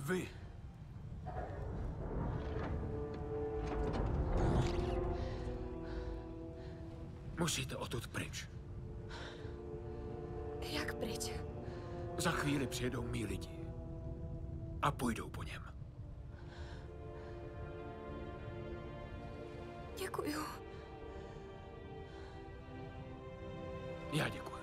Vy. Musíte odtud pryč. Jak pryč? Za chvíli přijedou mý lidi. A půjdou po něm. Děkuju. Já děkuju.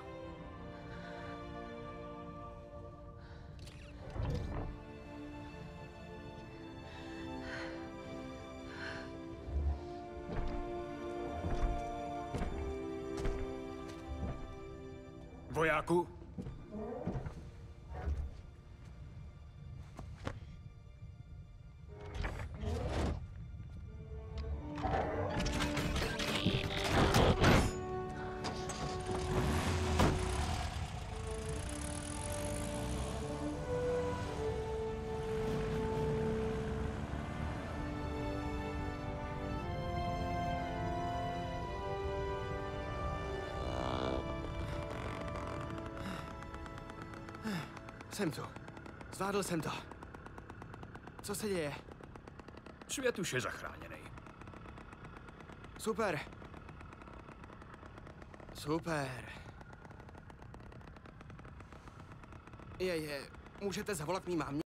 Vojáku? Jsem tu. Zvládl jsem to. Co se děje? Svět už je zachráněný. Super. Super. Můžete zavolat mý mámě?